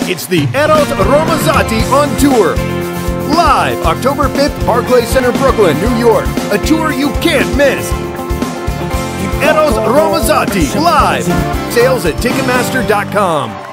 It's the Eros Ramazzotti on tour. Live October 5th, Barclay Center, Brooklyn, New York. A tour you can't miss. Eros Ramazzotti live. Sales at Ticketmaster.com.